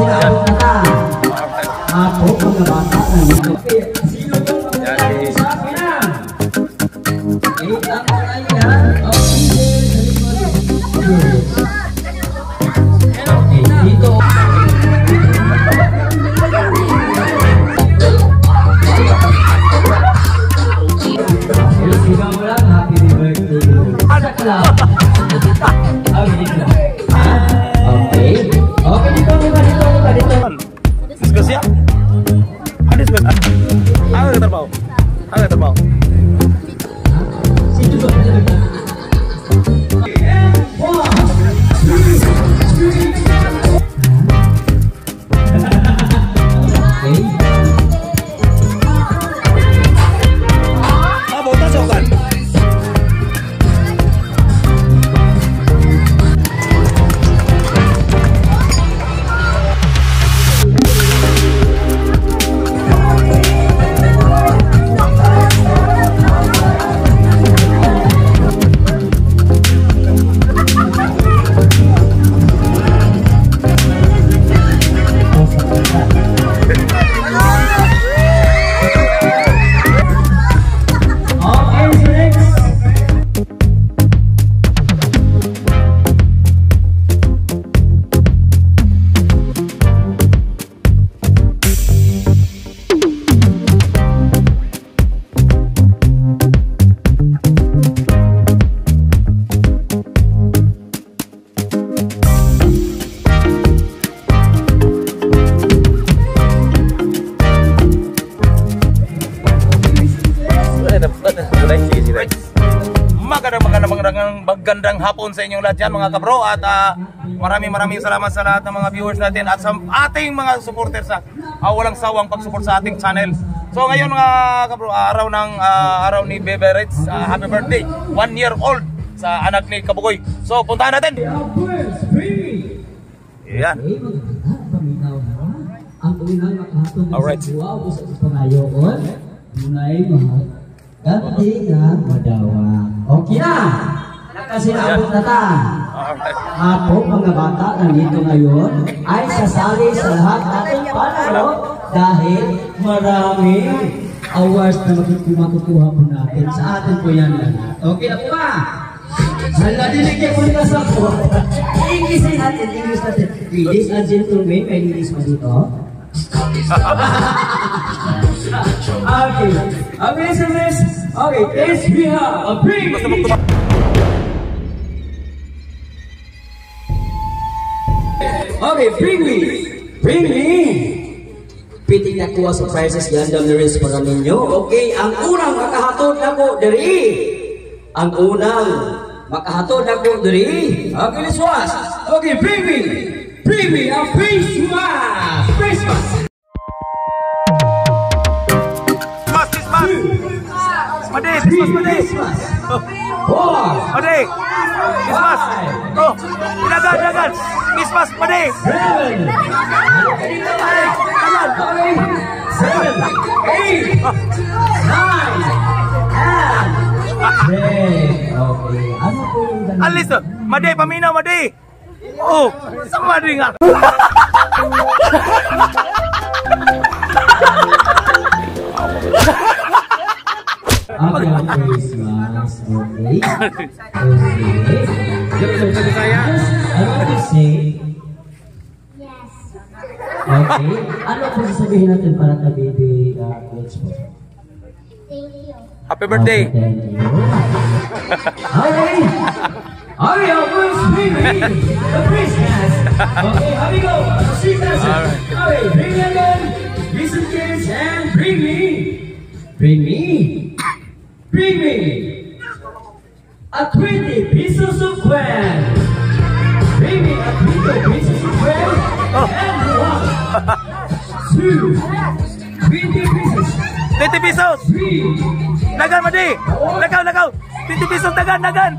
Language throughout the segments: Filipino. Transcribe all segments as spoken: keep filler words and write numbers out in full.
sila ang kata. Ako, mga bata na nito. Sino ba ang sa akin na? Itang na yan. Okay, dito. Sigaw mo lang, happy birthday. Anak lang. Okay. Okay, dito muna, dito muna, dito. Diskus ya? Ada diskus? Apa yang terbau? Apa yang terbau? Situ juga. Magandang hapon sa inyong lahat yan mga kabro at uh, maraming maraming salamat sa lahat ng mga viewers natin at sa ating mga supporters sa uh, walang sawang pag-support sa ating channel. So ngayon mga kabro, uh, araw ng uh, araw ni Bebe Reds, uh, happy birthday, one year old sa anak ni Kabugoy. So puntahan natin. Yan. Alright. Ganti na madawa. Okay na. Nakasinabot na ta. Ako, mga bata, nandito ngayon ay sasali sa lahat nating panalo dahil marami awards na makukuha po natin sa atin po yan. Okay na po ba? Hala, dinigyan mo nila sa po. Inglesin natin, English natin. Ladies and gentlemen, may ladies mo dito. Okay. Okay, so this. Okay, this we have a big. Okay, bring me. Bring me. Piting na kuha sa prizes gandam na rin sa mga ninyo. Okay, ang unang makahatod na ko dari. Ang unang makahatod na ko dari. Okay, this was. Okay, bring me. Bring me a Christmas. Christmas. Made, Christmas, Made. Four. Made. Christmas. Oh, dagan, dagan. Christmas, Made. Seven. Seven. Eight. Nine. Ten. Okay. Ano po yung ganun? Alis to. Made, paminaw, Made. Oh, sama rin nga. Okay, Christmas. Okay. Okay. Saya. I want to say. Yes. Okay. Ano po sasabihin natin para kay Baby Reds po? Thank you. Happy birthday. Okay, thank you. Okay. Okay, I'll push Baby. The Christmas. Okay, here we go. See you guys. Okay, bring me again. Listen kids and bring me. Bring me. Bring me a twenty pieces of coin. Bring me a twenty pieces of coin. And one, two, twenty pieces. twenty pesos. Three. Dagan, Made. Lagaw, lagaw. twenty pesos, dagan, dagan.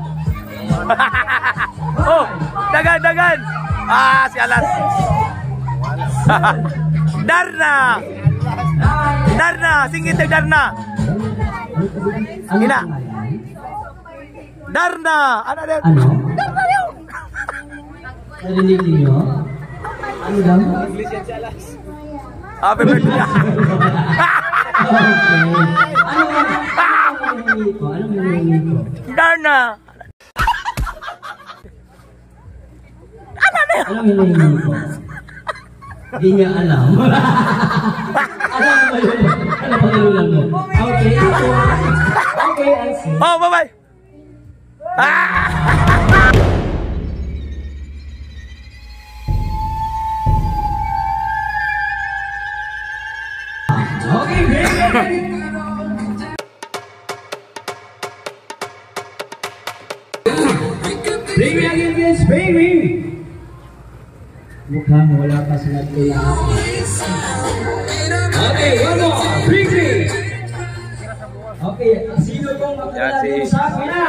Oh, dagan, dagan. Ah, si Alas. Darna. Darna, singit ng Darna. Ina. Darna. Ano, ano? Ano? Narinig niyo? Ano Ano daw? Happy birthday. Okay. Ano nga? Ano nga ko? Ano nga ko? Darna. Ano nga ko? Hindi niya alam. Alam mo yun? Ano pa nalulang mo? Okay. Okay, I see. Oh, bye-bye. Ah! Okay, baby. Baby again, yes, baby. Mukhang wala pa sila tula. Okay, one more. Bring me. Okay, sino pong makakala dito sa akin na?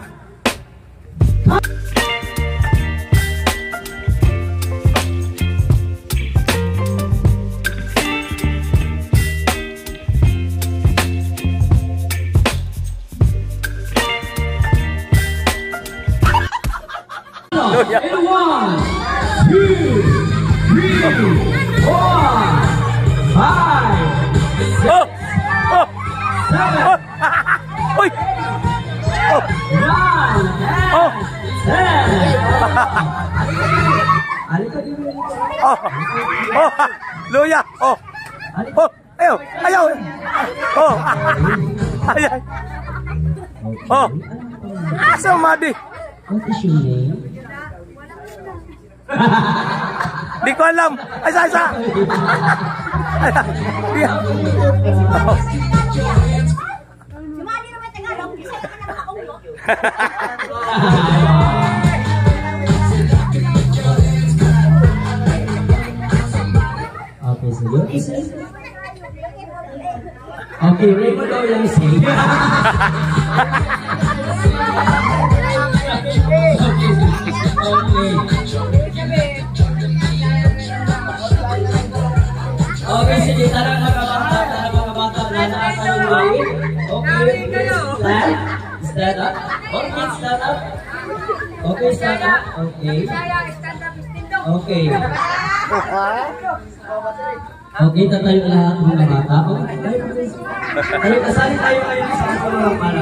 In one, two, three, four, five, Oh! Oh! seven, Oh! Uy! Oh! nine, Oh! ten. Alika dito. Oh! Oh! Luya! Oh! Oh! Ayaw! Ayaw! Oh! Ayaw! Oh! Asa madi? What is your name? Di ko alam. Ay, sa, sa. Sumali naman Tagalog, bisa naman ang makaulo. Okay, so yun is okay, Raymond daw yung sing. Okay, sige, tara mga bata, tara mga bata, nasa yung way. Okay, stand, stand up. Okay, stand up. Okay, stand up. Okay. Okay. Okay, tatayo lahat mga bata. Okay, tayo kasali tayo ngayon sa mga para.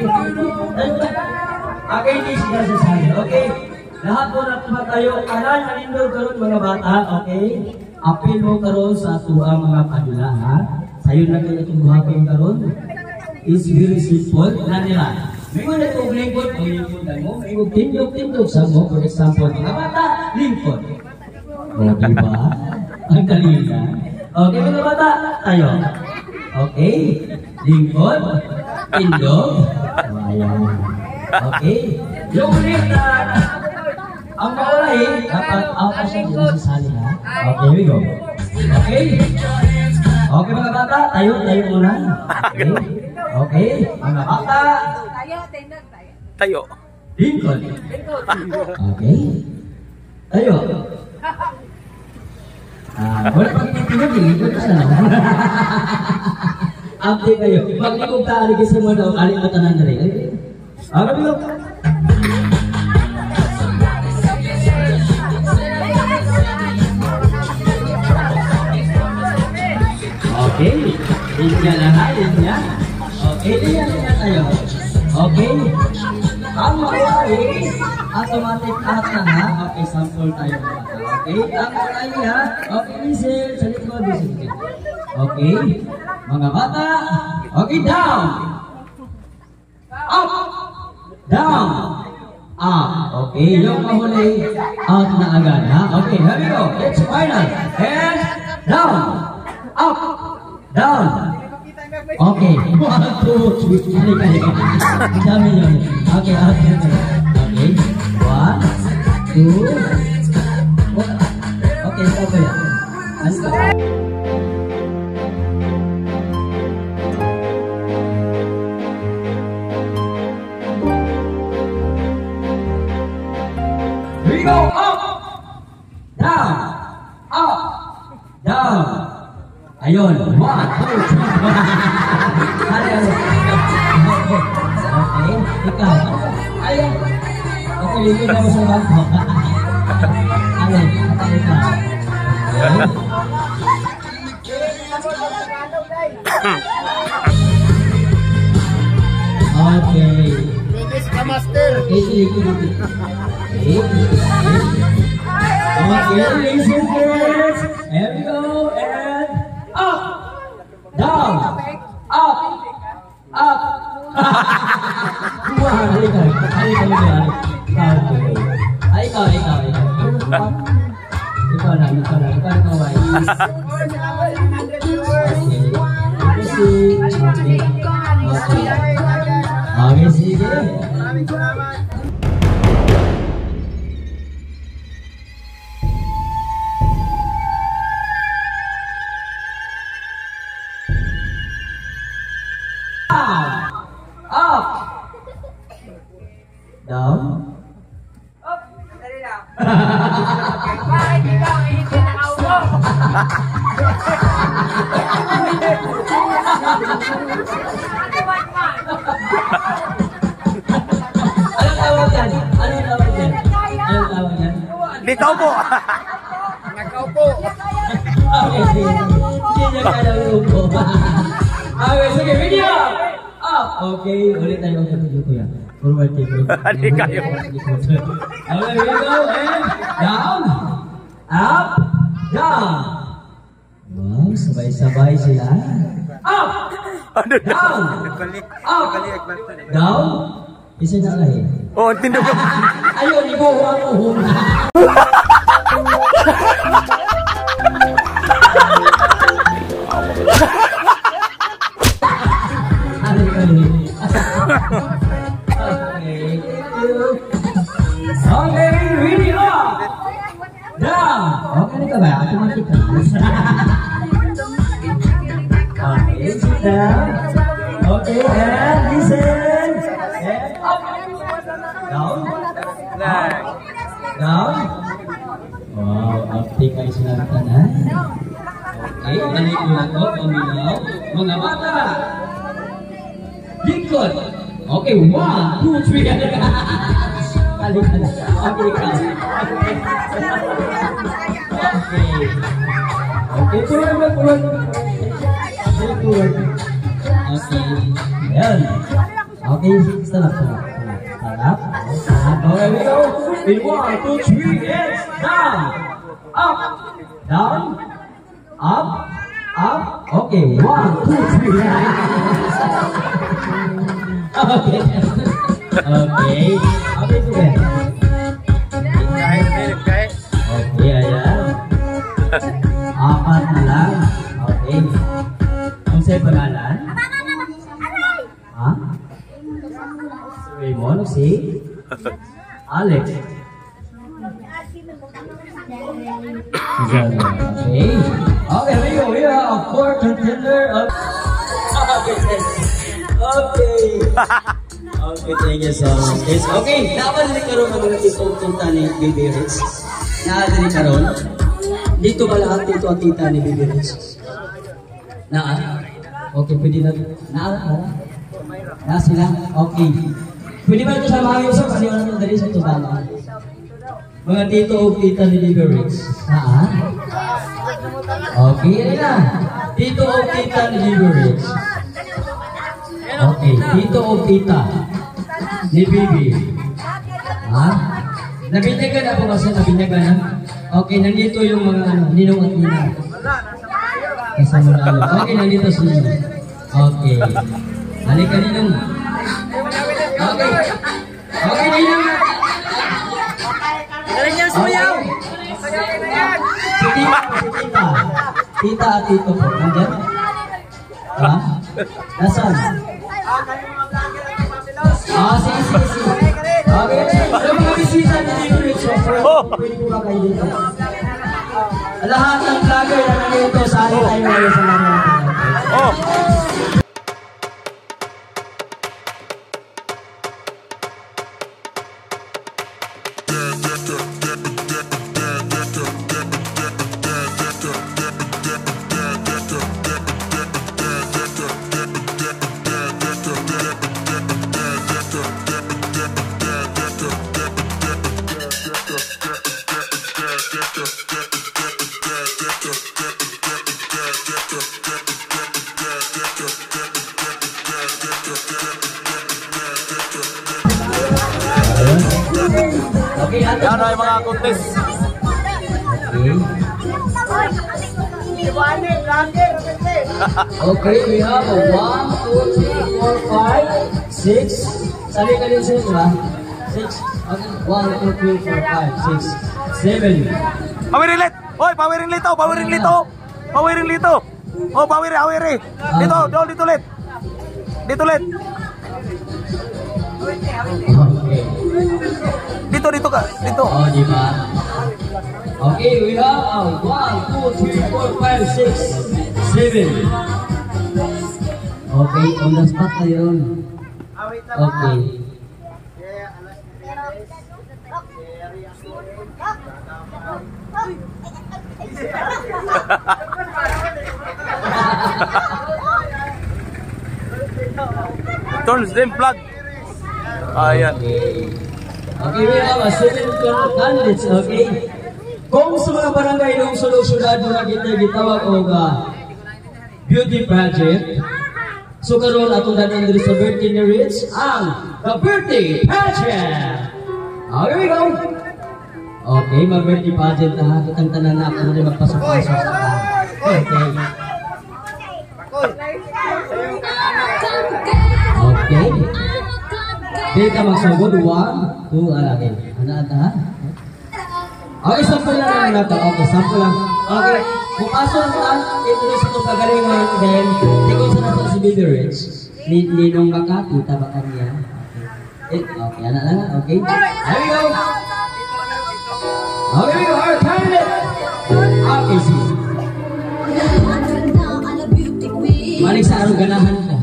Okay, hindi siya sasali. Okay. Lahat po na tumatayo, kanan manindog karon mga bata, okay? Apil mo karon sa tuang mga padula, ha? Sayo na kayo itong buhatin karon. It's very simple. Na nila. May mga itong lingkod, o lingkod mo, may mga tindog-tindog sa mo, for example, mga bata, lingkod. O, diba? Ang kalina. Okay, mga bata, tayo. Okay? Lingkod, tindog. O, ayan. Okay? Yung ulit na, ang maulay, dapat out na siya dito sa sali, ha? Okay, we go. Okay? Okay, mga bata, tayo, tayo muna. Okay? Okay, mga bata. Tayo. Lincoln. Okay? Tayo. Ah, wala pang titignan, Lincoln ka na. Update kayo. Pag di kong taaligin sa mga daw, aling matanan na rin. Okay, we go. Okay, linya na ha, linya. Okay, linya linya tayo. Okay. Ang maulay, automatic out na ha. Okay, sample tayo. Okay, ang maulay ha. Okay, Diesel, sa likod, Diesel. Okay, mga bata. Okay, down. Up. Down. Up. Okay, yung mahuli, out na agad ha. Okay, here we go. It's final. And down. Up. Down. Okay. One, two, three. Halika, halika. Ang dami yun. Okay, okay. Okay. One, two. Okay, stop ba yan? Halika. We go up. Down. Up. Down. Ayun, one, two, three, hali, hali. Okay, ikaw. Ayun. Okay, liligyan mo sa bangko. Ayun, ikaw. Okay. English ka, master. Okay, ladies and girls, here we go, and up, down, up, up. Wah, halika, halika, halika. Okay. Ay, ikaw, ikaw, ikaw. Ikaw na, ikaw na, ikaw na, why? Okay. Okay. Okay. Okay, sige. Maraming salamat. Up, down, Oh, dali lang. Bakit ikaw ang hindi nakaulo? anong tawag yan? Anong tawag yan? Anong tawag yan? Likaw po. Nakaupo. Okay, sige. Hindi niya kaya upo. Okay, sige, video! Up! Okay, ulit tayo ang video ko yan. Forward tape. Hindi kayo. Okay, we go, and down, up, down. Wow, sabay-sabay sila. Up! Down! Up! Down! Isa na lang eh. Oh, tindog. Ayun, ibuha mo huna. Ano kali? Okay. Okay, really up. Down. Okay na ka ba? Automatic ka. Okay, sit down. Okay, and listen. And up. Down. Down. Wow, uptake kayo sinabi na. Okay, balik mo ako, paminaw. Mga bata. Likod. Okay, one, two, three. Balik ka na. Okay, ka. Okay. Okay, tuloy mo, tuloy. Okay, tuloy. Okay. Ayan. Okay, stop, stop. Stop. Stop. Okay, we go. In one, two, three, and down. Up. Down. Up. Up. Okay, one, two, three. Okay. Okay. Okay, sige. Kahit minute, kahit. Okay, ayan. Apat na lang. Okay. Ang sa'yo pangalan? Ha? Raymond, si? Alex. Okay. Okay, we go. We are a four contender of... Okay, okay. Okay, thank you so much. Yes, okay, dapat din karoon ng mga tito-tita ni Baby Rich. Naadali karoon. Dito ba lahat dito ang tita ni Baby Rich? Naa? Okay, pwede na. Naa? Naa? Naa sila? Okay. Pwede ba ito sa mga yusok? Kasi wala nang dali sa tubama. Mga tito o tita ni Baby Rich. Naa? Okay, yan na. Tito o tita ni Baby Rich. Okay, tito o tita ni Bibi. Ha? Nabinyagan na po kasi, nabinyagan na. Okay, nandito yung mga ano, ninong at nina. Kasama na ano. Okay, nandito si Nino. Okay. Halika ninong. Okay. Okay, ninong. Galing niya sumayaw. Si tita, si tita. Tita at tito po. Nandiyan? Ha? Nasaan? Ah, sige, sige, sige. Okay, yung mga bisita ni Baby Rich, pwede po ba kayo dito? Lahat ng vlogger na nandito, sali tayo ngayon sa mga Oh. Get Okay, ato. Yan ay mga contest. Okay. Okay, we have a one, two, three, four, five, six. Sabi ka din six, ha? Six. Okay. One, two, three, four, five, six, seven. Pawirin lit! Hoy, pawirin lito! Pawirin lito! Pawirin lito! Oh, pawiri, awiri! Dito, doon, dito lit! Dito lit! Okay. Dito, dito ka! Dito! Oh, di ba? Okay, we have uh, one, two, three, four, five, six, seven. Okay, on the spot na yun. Okay. Turns them plug! Ayan. Okay. Okay, we have a seven candidates, okay? Kung sa mga barangay ng sulod-sulad na kita gitawag o beauty project, so karon atong danan diri sa birthday ni Rich ang the birthday pageant. Okay, we go. Okay, mag-birthday pageant na ha. Kitang tanan na ako na magpasok-pasok sa ka. Okay. Okay. Dito magsugod. One, two, alagay. Ano ata ha? Okay, sample lang naman natin. Okay, sample lang. Okay, kung aso lang ta, ito na sa itong kagalingan, then, tingin sa natin si Baby Rich. Ninong Makati, tabakan niya. Okay, okay, anak lang, okay? Here we go! Okay, we go, our candidate! Okay, see. Maling sa arong ganahan ka.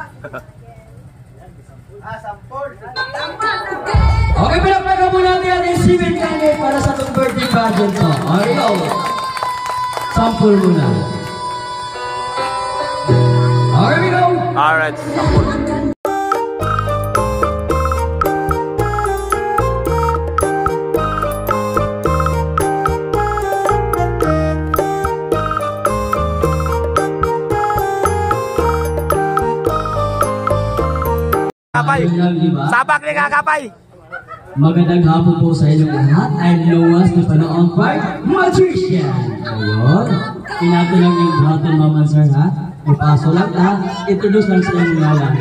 Okay, pinapagawa muna natin ang exhibit candidate para sa itong birthday pageant to. Okay, go! Sample muna. Okay, we go! Alright, sample. Kapay! Sabak ni kakapay! Magandang hapon po sa inyong lahat. I'm Noah na panoong part Magician. Ayun. Tinato lang yung Broughton Mama Sir ha. Ipaso lang ha. Introduce lang sa inyong ngalan.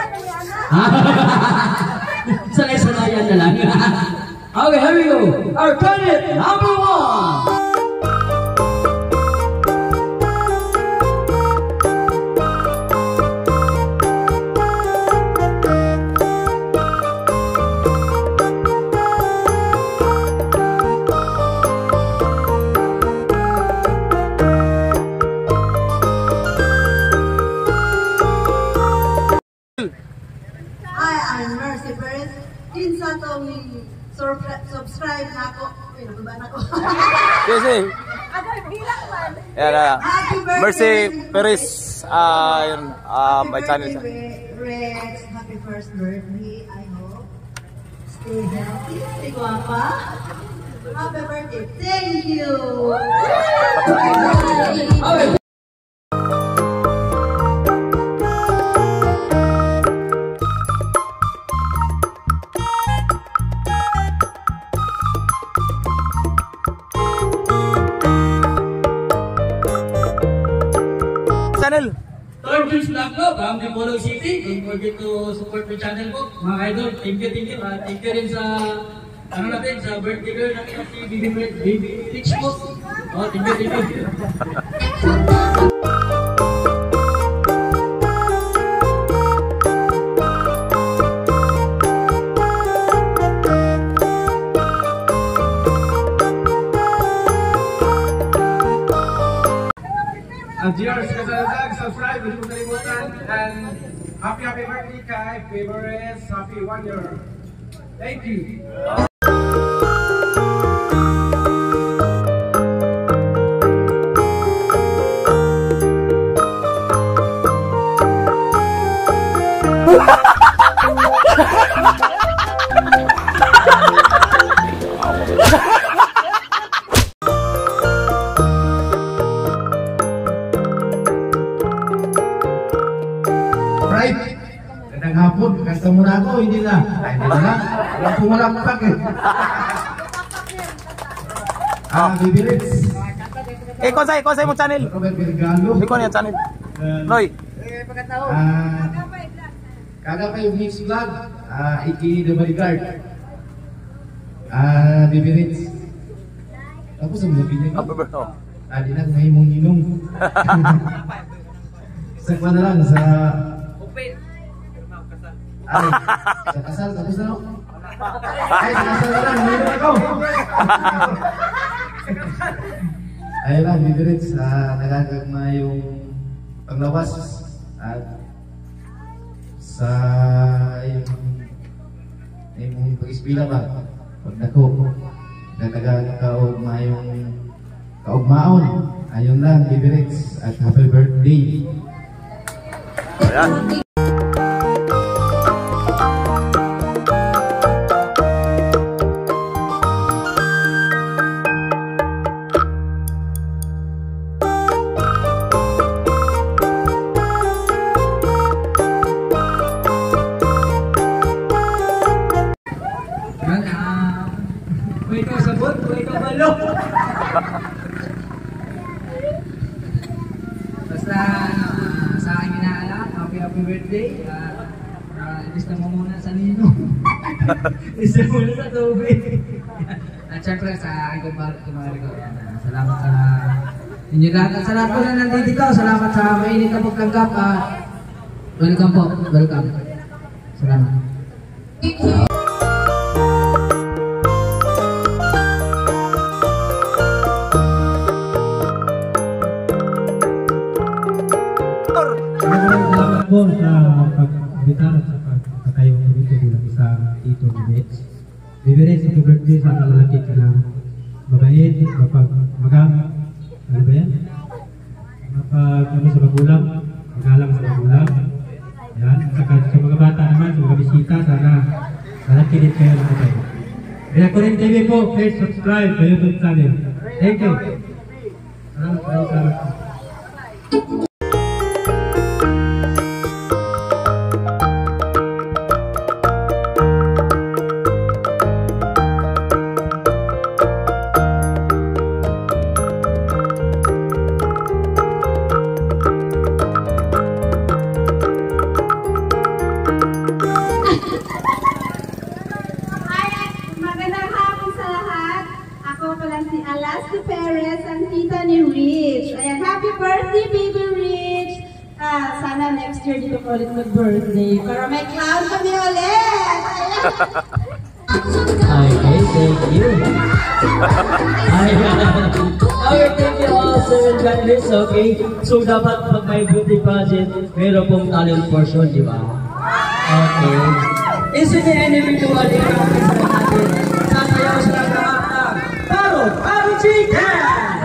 Sanay-sanayan na lang. Okay, here we go. Our candidate number one. Hi, I'm Mercy Perez. Kinsa tong subscribe na ako. Ay, nakuba na ko. Kasi, yan na. Mercy Perez, ah, yun, ah, my channel siya. Rex, happy first birthday. I hope. Stay healthy. Stay guapa. Happy birthday. Thank you. Okay. Channel. Third Juice Vlog po, from Dipolog City. Don't forget to support my channel po. Mga idol, thank you, thank you. Uh, thank you rin sa, ano natin, sa birthday girl natin si Baby Baby Rich po. Oh, thank you, thank you. Ang G R Kasalag, subscribe, hindi mo kalimutan. And happy happy birthday kay Favorites, happy one year. Thank you. Right? Gandang hapon, kasta muna ako, hindi na. Ay, hindi na. Walang pumalakpak eh. Ah, Baby Ritz. Eh, kung sa'yo, kung sa'yo mo channel. Robert Vergalo. Hindi ko niya channel. Roy. Ah, Kagapay Mix Vlog. Ah, Iki The Bodyguard. Ah, Baby Ritz. Tapos ang labi niya. Ah, bebe, oh. Ah, di na kung himong inom. Sa kwa na lang, sa... Ay, sa kasal, tapos na no? Ay, sa kasal na lang, mayroon ako! Ayun lang, Baby Ritz, ah, nagagagma yung panglawas at sa yung yung pag-ispila ba, pag dako, nagagagma yung kaugmaon. Ayun lang, Baby Ritz, at happy birthday! Ayan. Kung ikaw sabot, kung ikaw balo. Basta, ano, ah, sa aking inaalala, happy happy birthday. Uh, uh, Ilista mo muna sa nino. Ilista mo muna sa tubig. At syempre sa aking kumari ko. Uh, salamat sa inyo lahat. At sa lahat po na nandito, salamat sa mainit na pagtanggap. Uh, welcome po, welcome. Salamat. Salamat po sa pagbitar at sa pagkatayo ko dito bilang isang tito ni Rich. Baby Rich, happy birthday, sana lalaki ka na mabait, mapag magam, ano ba yan? Mapag ano sa magulang, magalang sa magulang. Yan, saka sa mga bata naman, sa mga bisita, sana lalaki din kayo na kayo. Kaya ko rin T V po, please subscribe sa YouTube channel. Thank you. Salamat po, salamat po. Magandang hapon sa lahat. Ako pala si Alaska Perez, ang tita ni Rich. Ayan, happy birthday, baby Rich! Ah, sana next year dito ko ulit mag-birthday para may clown kami ulit! Okay, thank you. Okay, thank you all, seven candidates, okay? So, dapat pag may beauty pageant, meron pong talent portion, di ba? Okay. Is there any individual in the office na natin? Sasayaw sila lahat ng Paro, Paro Chicken!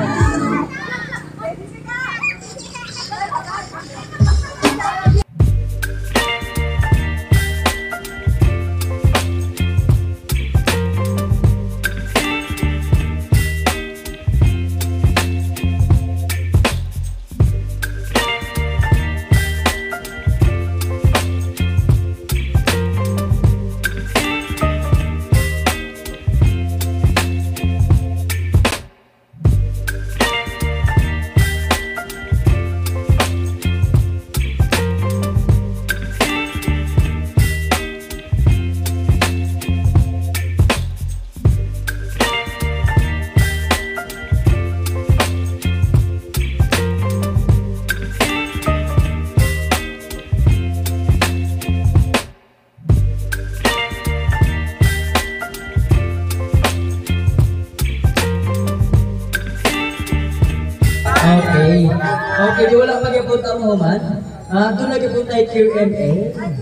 Okay. Okay, di wala mag-ipunta mo man. Ah, doon nag-ipunta yung Q and A.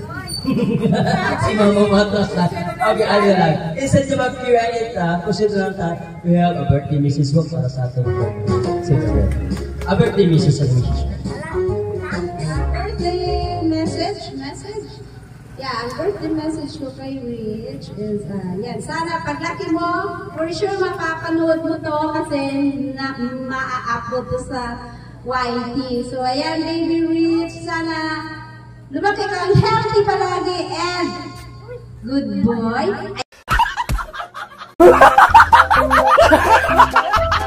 Si Mama Matos na. Okay, ano lang. Isa sa mag-Q and A ta, kusin lang ta, we have a birthday missus Wok para sa ating birthday. A birthday missus and missus Birthday message, message. Yeah, ang birthday message ko kay Rich is, uh, yan, sana paglaki mo, for sure mapapanood mo to kasi na, ma-upload to sa Y T. So, ayan, baby Rich, sana lumaki kang healthy palagi and good boy.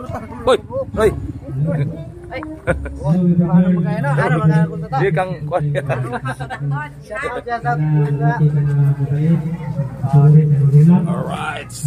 Hoy, hoy. Di kang kuan. Alright.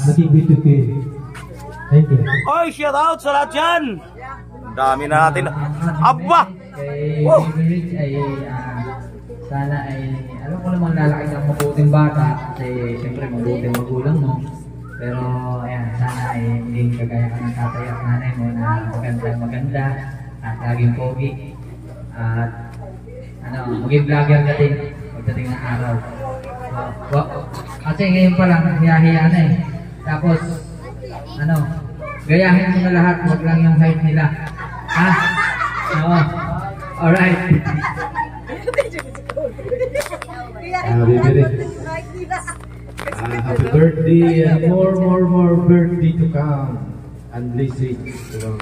Thank you. Oy, shout out sa lahat dyan. Dami na natin. Aba! Kay Oh. Rich ay ah, sana ay alam ko namang lalaki ng mabuting bata kasi siyempre mabuting magulang mo. Pero ayan, sana ay hindi kagaya ka ng tatay at nanay mo na magandang maganda at laging pogi. At ano, maging vlogger ka din pagdating ng araw. So, wa- kasi ngayon pa lang hiya-hiya na eh. Tapos ano, gayahin mo na lahat, wag lang yung height nila. Ha? Oo. Alright. Uh, Bibiri. Uh, happy birthday and more, more, more birthday to come. And blessings. So,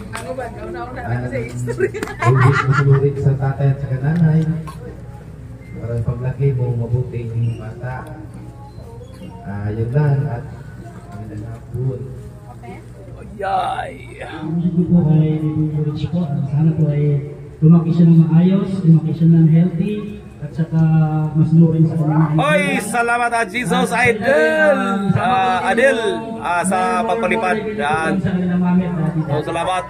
always masunurin sa tatay at sa nanay. Para paglaki mo, mabuting bata. Ah, yun lang. At magandang hapon. Yay! Ang ko po ay Rich po. Sana po ay lumaki siya ng maayos, lumaki siya ng healthy, at saka mas nurin sa kanyang Oy, salamat at Jesus Idol! Ah, Adil, ah, sa pagpalipad. Yan. sa kanilang mamit na dito. So, salamat.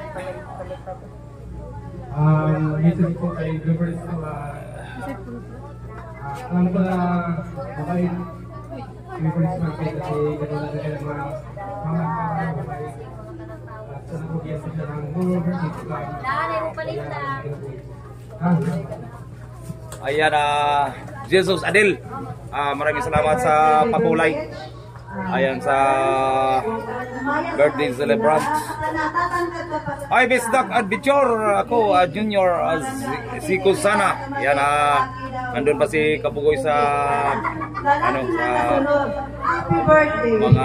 Ah, message ko kay Gilbert to, ah, ah, alam ko na mabait. Gilbert Market kasi gano'n na rin mga mga mga mabait. At sana po biyasa siya ng more birthday to come. Dali mo palit na. Ah, Ayan, ah, Jesus Adil. Ah, maraming salamat sa pakulay. Ayan, sa birthday celebrant. Ay, Besdak Adventure. Ako, ah, Junior, ah, si Kusana. Yan, ah, nandun pa si Kabugoy sa, ano, sa Happy birthday. mga,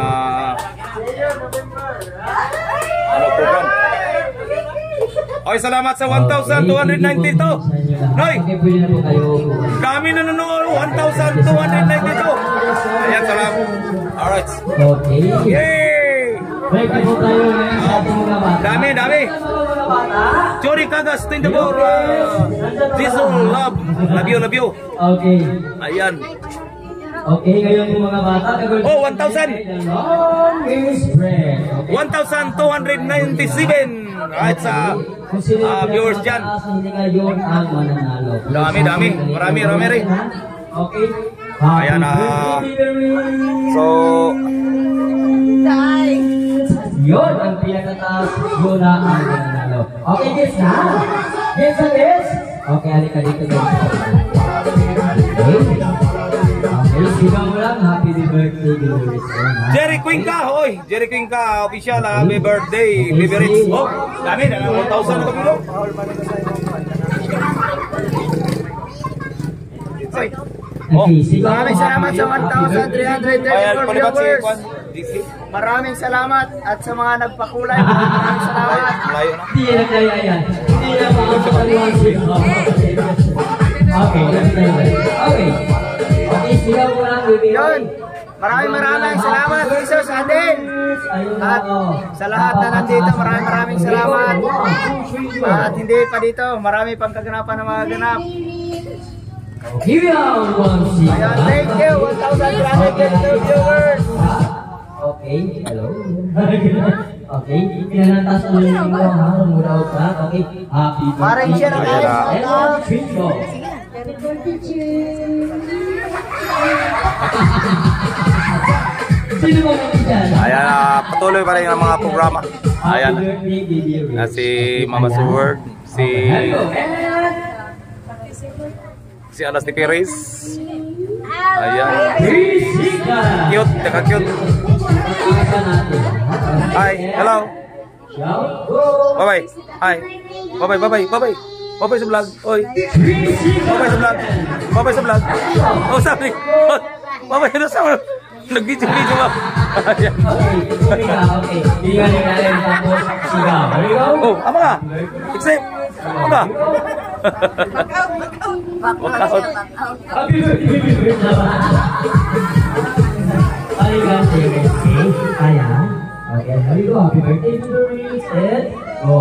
ano, program. Oy, salamat sa one thousand two hundred ninety-two. Noy, Pwede na po kayo. kami nanonood, one thousand two hundred ninety-two. Ayan, salamat. Alright. Okay. Yay! Break na po tayo ngayon sa ating mga bata. Dami, dami. Chori Kagas, twenty-four. Uh, Diesel, love. Love you, love you. Okay. Ayan. Okay, ngayon po mga bata. Oh, one thousand. Longest break. Okay. one thousand two hundred ninety-seven. Right, sa Kung sino ah, yung viewers dyan. pinakataas, hindi ngayon ang mananalo. Dami, dami. Marami, marami rin. Okay. Ayan, ah. So, yun ang pinakataas, yun na ang mananalo. Okay, guys na? Yes, yes? Okay, halika dito guys. Okay. Okay, sigaw mo lang. Happy birthday, Dolores. Jerry Cuenca, hoy. Jerry Cuenca, official, ah, happy birthday. Beverage. Oh, dami, dami. one thousand na kami. Hoy. Oh, Okay, sigaw mo. Maraming salamat sa one thousand three hundred ayan, thirty-four palipat si viewers. Juan. D C. Maraming salamat at sa mga nagpakulay. Maraming salamat. Layo na. Hindi na kaya yan. Hindi na makakataluan sigaw. Okay, let's try it. Okay. Okay, sigaw mo lang. Yun. Maraming maraming salamat, Jesus Adel. At sa lahat na nandito, maraming maraming salamat. At hindi pa dito, marami pang kaganapan na mga ganap. Give you one sigaw. Ayan, thank you. one thousand three hundred thirty-two viewers. Okay, hello. Okay, pinanantas ko yung mga ha, mula ka. Okay, happy birthday. Parang siya na tayo. And bingo. Sino ba kami dyan? Ayan, ah, patuloy pa rin ang mga programa. Ayan. Happy birthday, baby. Na si Mama Sword, si si Alas ni Perez. Ayan. Jessica. Cute, teka cute. Asa natin. Hi, hello. Shout. Bye-bye. Hi. Bye-bye, bye-bye, bye-bye. Bye-bye sa vlog. Oy. Bye-bye sa vlog. Bye-bye sa vlog. Oh, sorry. Oh, bye-bye na sa nag-video-video ba? Ayan. Okay, okay ka, okay. Higaling natin tapos sigaw. Here we go. Oh, ama ka. Except. Ama ka. Workout. Happy birthday, baby. Halika, sige. Okay, kaya. Okay. Okay, here we go. Happy birthday to the Reese and go.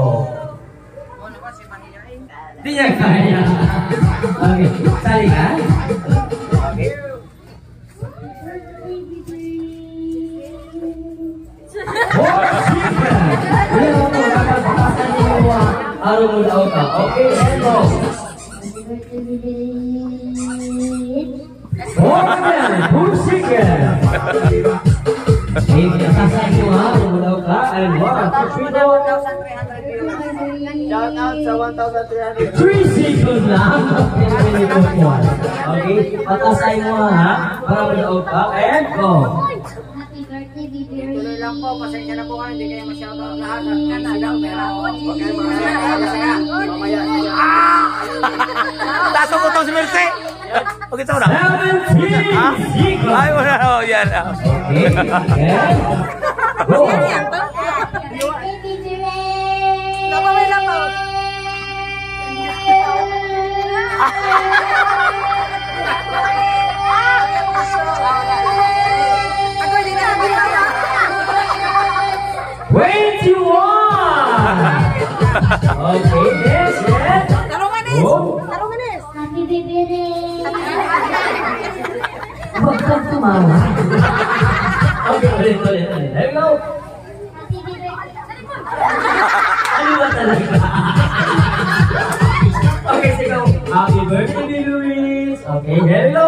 Di niya kaya. Okay, sali ka? Okay. Oh, chicken! Ayaw mo, dapat papasan niyo mo araw mo daw ka. Okay, and go. Oh, man! Who's chicken? Okay, papasan niyo araw mo daw ka. And one, two, three, go. Shout out sa one thousand three hundred. Three seconds lang. Okay, patasay mo ha. Para mo ka. And go. Tuloy lang po, pasensya na po kayo, hindi kayo masyado lahat at kanilang pera. Huwag kayo mga mamaya. Taso ko to si Mercy. Okay, tao na. seventeen. Ay, wala. Oh, yan. Okay, and go. Kapamay lang po. Ako hindi na nabila. twenty-one. Okay, yes, yes. Tarunganis. Oh. Tarunganis. Happy birthday. Huwag kang tumawa. Okay, ulit, ulit, ulit. There we go. Happy birthday. Ano ba talaga? Okay, sige. Happy birthday, baby Luis. Okay, here we go.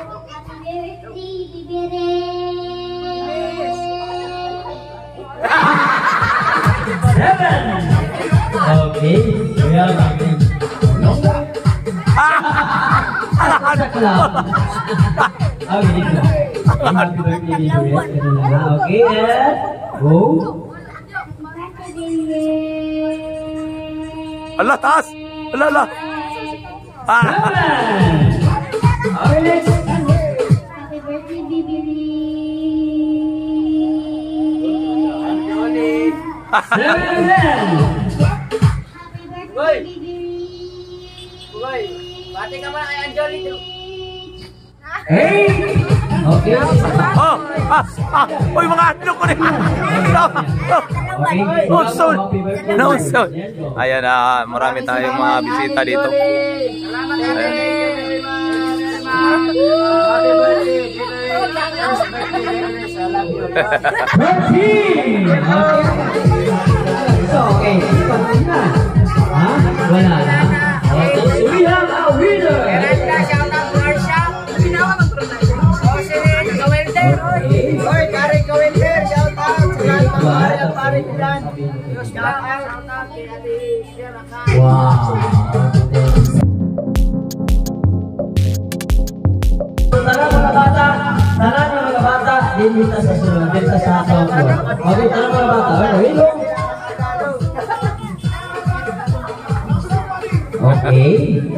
Seven. Okay, we are happy. Sa club. Okay, dito. Happy birthday, baby Luis. Ganun lang ha. Okay, and go. Ala, taas. Ala, ala. Ah. Okay, next. Happy birthday, baby Seven. Happy birthday, baby Uy, bati ka muna kay Anjoli. Eight. Okay. Oh, ah, ah. Uy, mga ano ko rin. No, no. Okay. Oh, so, no, so. Ayan, ah, marami tayong mga bisita dito. Salamat Ayan. very much. Happy birthday. I love you. thirteen. So, okay. Pagod na. Ha? Wala na. Okay, so we have a winner. Shout out to our shop. Oh, si Kawelter. Oy, Kari Kawelter. Shout out. Shout out sa pare ko dyan. Shout out. Shout out kay Ate Sheraka. Wow. Tara mga bata. Tara mga bata. Dito sa sunod. Dito sa asawa ko. Okay, tara mga bata. Okay, go. Okay.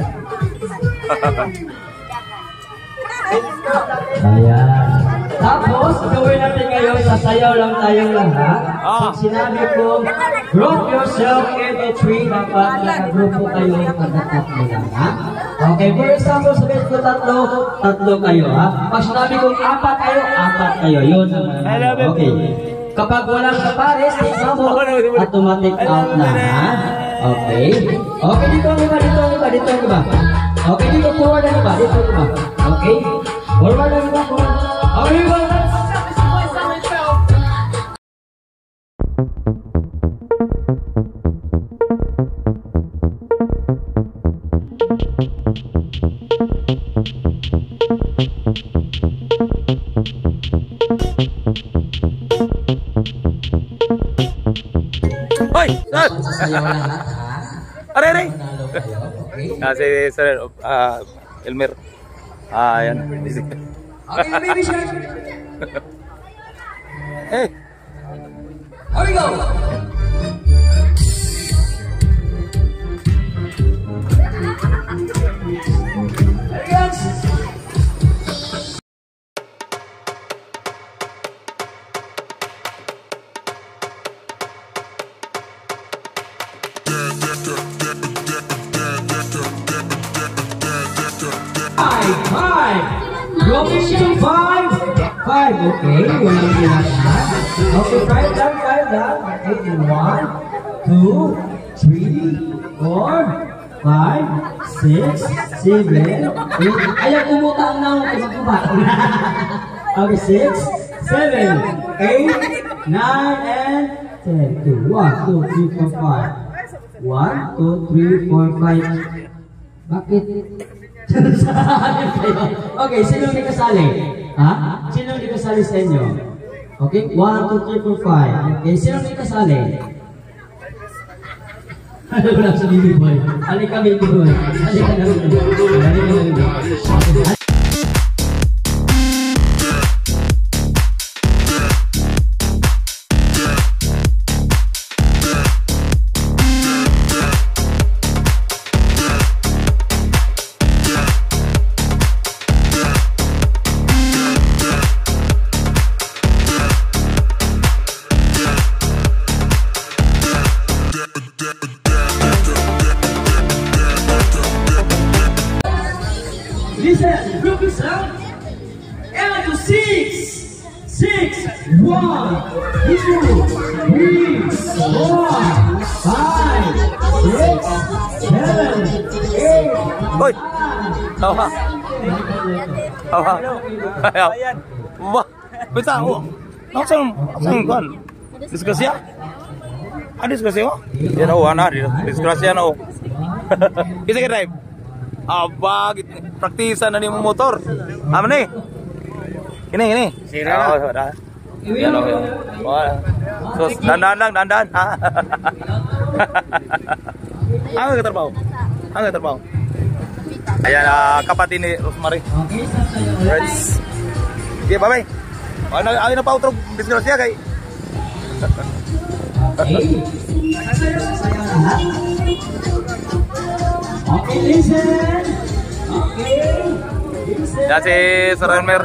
Ayan. Tapos, gawin natin ngayon, sasayaw lang tayong lahat. Pag sinabi ko, group yourself into three, dapat nakagrupo kayo pagkatatlo lang, ha? Okay, for example, sabihin ko tatlo, tatlo kayo, ha? Pag sinabi ko apat kayo, apat kayo. Yun naman. Okay. Kapag walang kapares, tingnan mo, automatic out na, ha? Okay. Okay, dito ang iba, dito ang iba, dito ang iba. Okay, dito forward ang iba, dito ang iba. Okay. Forward ang iba, forward. Okay, iba. Hoy, sir. Aray, aray. Ah, si Sir ah, Elmer. Ah, yan. Okay, baby shark. Eh, Here we go. There he goes. Five, five. Dropping to five. Five, okay. Walang pinasa. Okay, five down, five One, two, three, four, five, six, seven, eight. Ayaw kumutang na ako kumagkuba. Okay, six, seven, eight, nine, and ten. Two, one, two, three, four, five. One, two, three, four, five. Bakit? Okay, sino hindi kasali? Ha? Sino hindi kasali sa inyo? Okay, one, two, three, four, five. Okay, sino hindi kasali? Ano ba lang sa baby boy? Halika baby boy. Halika na rin. Halika na rin. Listen, group is out. And to six, six, one, two, three, four, five, six, seven, eight, Hoy! Tawa! Tawa! Ayaw! Wah! Bita! Oh! Nasaan? Nasaan kan? Disgrasya? Ah, disgrasya mo? Yan o, ana. Disgrasya na o. Bisa ka drive? Aba, praktisan na ni mo motor. Ama ni? Ini, ini. Sira na. Yan o. So, dandan lang, dandan. Ang katrabaho? Ang katrabaho? Ayan, uh, kapatid ni Rosemary. Friends. Okay, bye-bye. Ano na pa outro disgrasya kay. Okay, listen. Okay. Listen. Yan si Sir Elmer.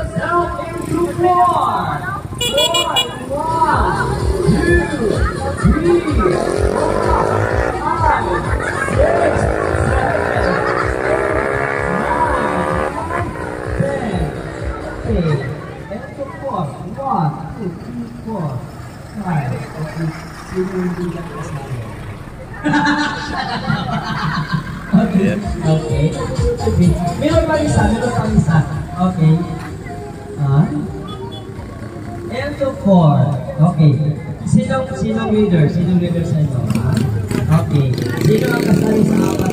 Okay. Okay. Okay. Meron pa isa, meron pa isa. Okay. Ah. L to four. Okay. Sinong sinong leader? Sinong leader sa inyo? Ha? Okay. Sino ang kasali sa apat?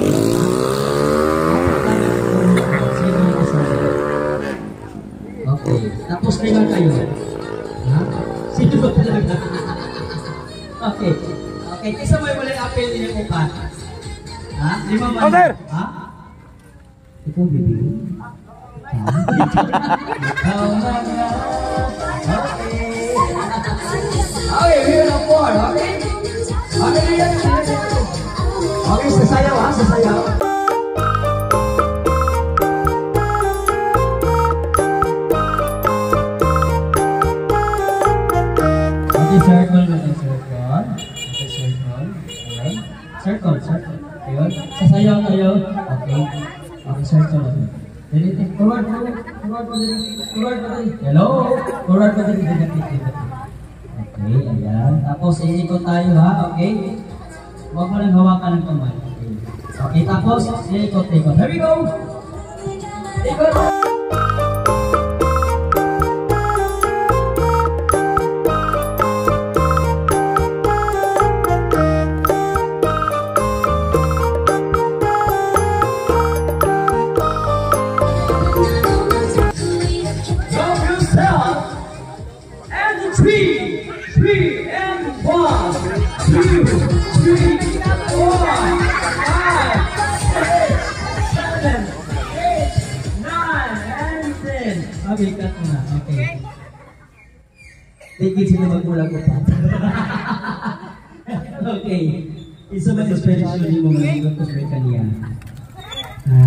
Sino ang kasali? Okay. Tapos kailan kayo? Ha? Sino ba talaga? Okay. Okay. Isa may walang apel niya ko pa. Ha? Lima man. Oh, sir! Ha? Ikaw, baby. Ha? Ikaw na nga. Okay. Okay, we're on four. Okay? Okay, yan. Okay, sasayaw ha, sasayaw. Okay, circle na yung circle. Okay, circle. Okay. Circle, circle. Ayun. Sasayaw tayo. Okay. Okay, circle na. Dito. Forward, forward. Forward pa din. Forward pa din. Hello? Forward pa din. Dito, dito, dito. Okay, ayan. Tapos, iikot tayo ha. Okay? Huwag mo lang hawakan ng kamay. Okay. Okay, tapos, iikot, ikot. Here we go! Ikot! Three, three, and one, two, three, four, five, six, seven, eight, nine, and ten. Okay, cut mo na. Okay. Tigil sila magmula ko pa. Okay. Isa man yung special din mo mga ko sa kanya. Ha?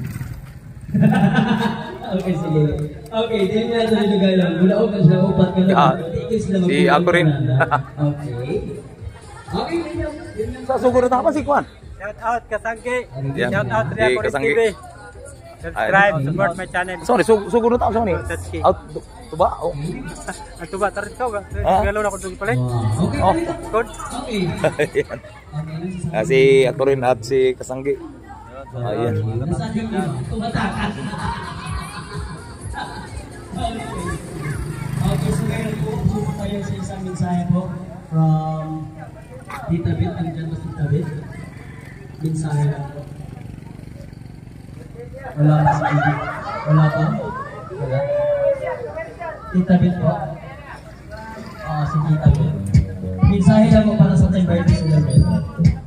Okay, sige. Okay, din na sa lugar lang. Bulaog ka sila, upat ka lang. Si ako rin. Okay. Okay, Sa suguro na pa si Kwan. Shout out Kasangge. Yan. Shout out Si Ria Forest Kasangge. T V. Subscribe, support my channel. Sorry, sug sugo na tao sa ni. Tatski. Out tuba. Oh. Ang tuba, tarit ka ba? Ah? Galaw na ko dugay pala. Okay. Oh. Good. Okay. Ayan. Ah, si Atorin at si Kasanggi. Ayan. Nasaan yung ano? Tumatakas. Okay, so ngayon po, sumo tayo sa isang mensahe po from Tita Bit. Nandiyan ba si Tita Bit? Mensahe lang po. Wala pa si Tita Bit. Wala pa? Wala. Tita Bit po. Ah, si Tita Bit. Mensahe lang po para sa ating birthday celebration.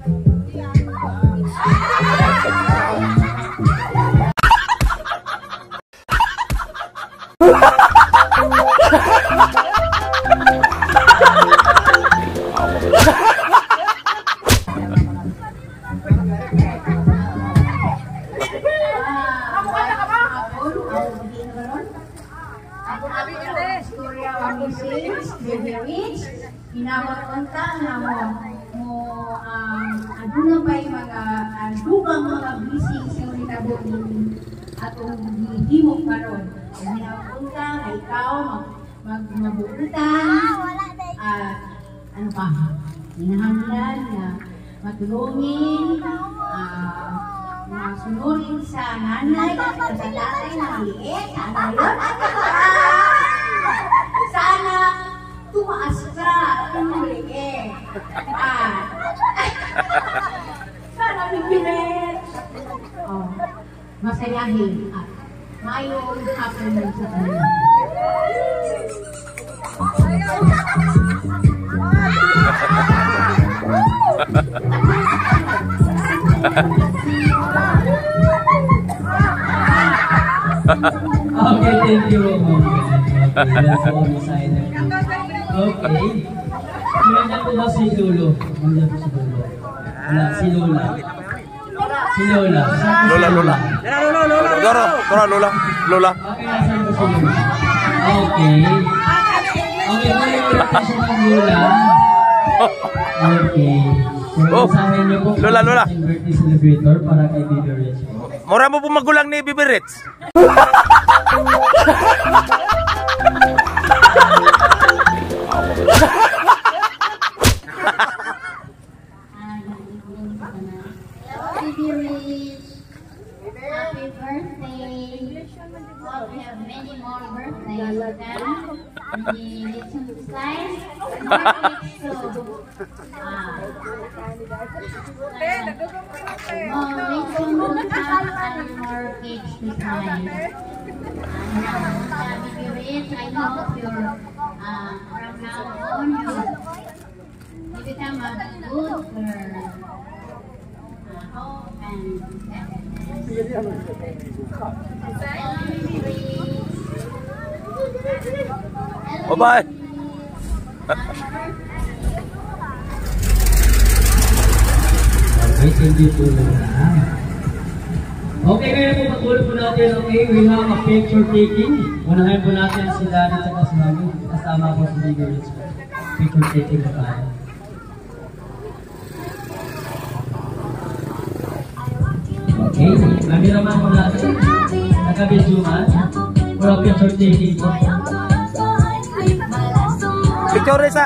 Inawat unta nga mo mo um aduna pay mga dugang mga blessings nga nitabo ni atong gihimo karon. Inawat unta nga ikaw mag magmabuutan at ano pa hinahanglan nga matulungin ah masunurin sa nanay at sa tatay na maliit. Ano yun? Sana tumaas ka ang maliit. Ah. Sana bibilit. Oh. Masayahin at mayroong hapon sa kanila. Okay, thank you. Okay, that's all the sign. Okay. Nandiyan po ba si Lolo? Nandiyan po si Lolo. Wala, si Lola. Si Lola. Lola, Lola. Lola, Lola. Dora, Dora, Lola. Lola. Okay, nasan po si Lola? Okay. Okay, may invitation ng Lola. Okay. So, Oh, isahin niyo po Lola, Lola. ang birthday celebrator para kay Baby Rich. Mura mo po magulang ni Bibirits. Baby Rich, happy birthday. Hope you have many more birthdays to come. And need some slice, more cakes too. Ah. More rich more time and more cakes to come. And Baby Rich, I hope you're uh, from now on you you become a good girl. Hope and Bye-bye. Okay, thank you po Lola. Okay, ngayon po patuloy po natin. Okay, we have a picture taking. Unahin po natin si Daddy at saka si Mami. Kasama po si Baby Rich. Picture taking po tayo. Okay, kami naman po natin. Nakabidyuhan. For a picture taking po. Picture isa.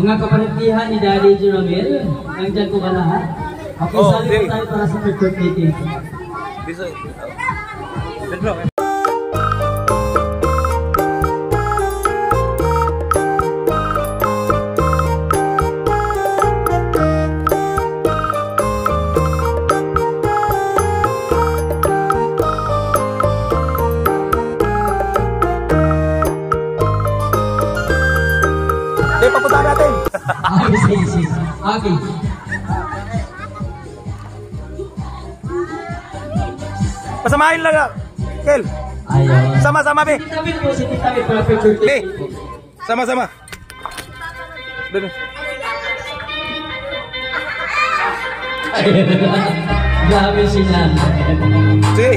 mga kaparentihan ni Daddy Jeromel, nandiyan ko ba lahat? Okay, Oh, sali okay. po tayo para sa birthday cake. Bisa. Pedro. Di papunta natin. Okay, sige, sige. Okay. Pasamahin lang. Kel. Ayun. Sama-sama, be. Titabi po, si Titabi para sa birthday Be. cake po. Sama-sama. Doon. Grabe si Nanay. Sige.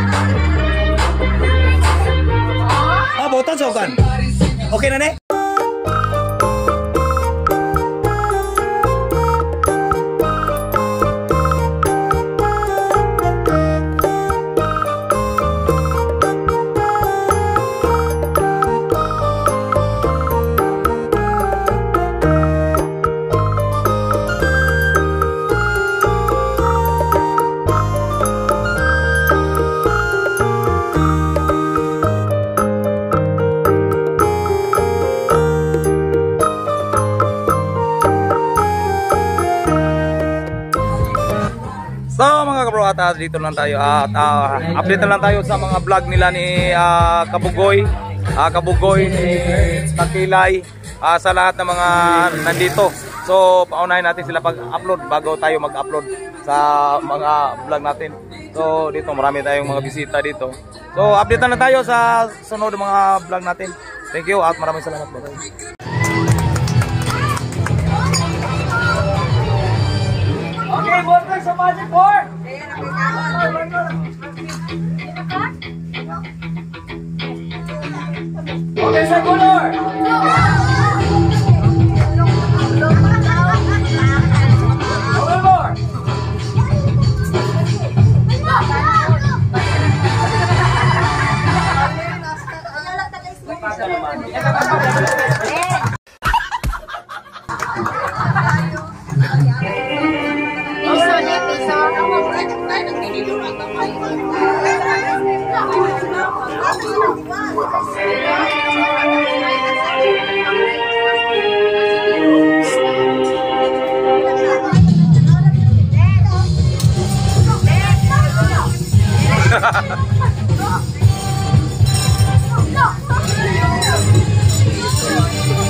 Ah, botan sokan. Okay na, ne? So mga kabro, at ah, dito lang tayo at ah, update na lang tayo sa mga vlog nila ni ah, Kabugoy, ah, Kabugoy ni Takilay, ah, sa lahat ng mga nandito. So paunahin natin sila pag-upload bago tayo mag-upload sa mga vlog natin. So dito marami tayong mga bisita dito. So update na lang tayo sa sunod ng mga vlog natin. Thank you at maraming salamat. Bye-bye. Okay, boyfriend sa Magic Four. Okay, sa color. One more. No!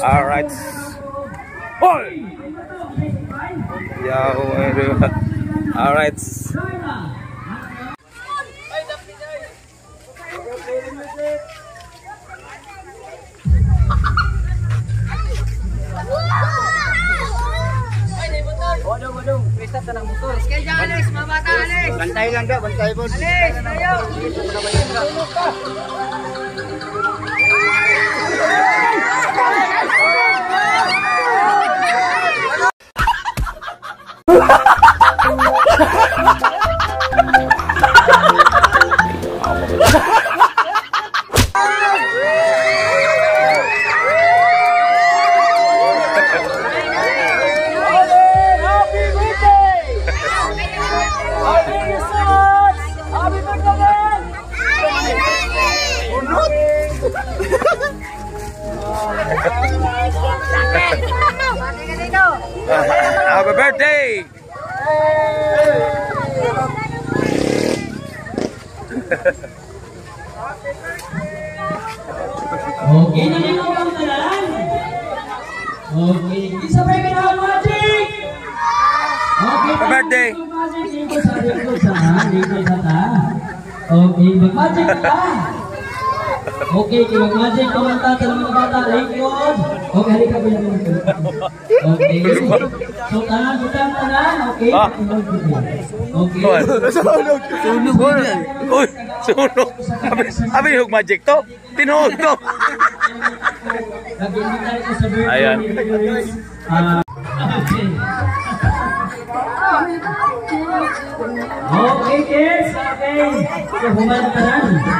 Alright. Boy! Yahoo! Alright. Waduh, waduh, Krista tenang motor. Sekali jangan Alex, mga bata Alex. Bantay lang daw, bantay po. Alex, tayo. Happy birthday! Okay na rin ang pangtalan. Okay, isabay ka na magic! Okay, Happy birthday! magic dito sa likod sa dito sa ta. Okay, mag-magic ka! Okay, mag-magic kumanta sa mga bata likod. Okay, halika po yung mga. Okay, so tanan, butang tanan, okay? Ah. Okay. Sunog! Sunog! Uy! Sunog! Sabi, sabi yung magic to? Tinuhog to! Nag-invite ko sa birthday. Ayan. Ah, okay. Okay, kids. Okay. So, humanda na.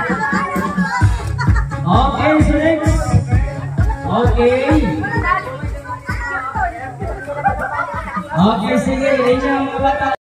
Okay, so next. Okay. Okay, sige. Yan yung mga bata.